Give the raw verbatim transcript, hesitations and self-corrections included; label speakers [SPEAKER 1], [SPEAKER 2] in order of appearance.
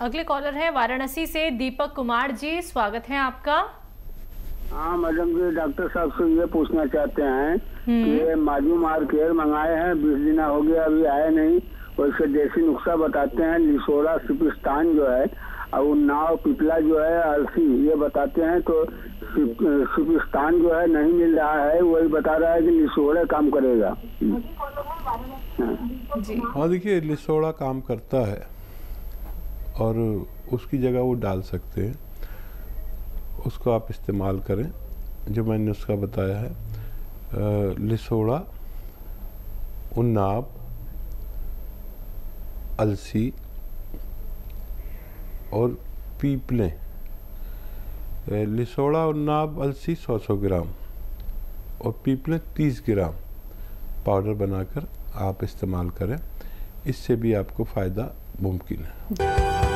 [SPEAKER 1] अगले कॉलर हैं वाराणसी से दीपक कुमार जी, स्वागत है आपका।
[SPEAKER 2] हाँ मैडम जी, डॉक्टर साहब से ये पूछना चाहते हैं कि ये माजू मार केयर मंगाए हैं, बीस दिन हो गया अभी आए नहीं, और इसके देसी नुस्खा बताते हैं, लिसोड़ा सिपिस्तान जो है और उन्नाव पिपला जो है अलसी ये बताते हैं, तो सिपिस्तान जो है नहीं मिल रहा है, वही बता रहा है कि लिसोड़ा काम करेगा।
[SPEAKER 3] हाँ देखिए, लिसोड़ा काम करता है और उसकी जगह वो डाल सकते हैं, उसको आप इस्तेमाल करें जो मैंने उसका बताया है। आ, लिसोड़ा, उन्नाव, अलसी और पीपलें। लिसोड़ा, उन्नाव, अलसी सौ सौ ग्राम और पीपलें तीस ग्राम पाउडर बनाकर आप इस्तेमाल करें, इससे भी आपको फ़ायदा मुमकिन है।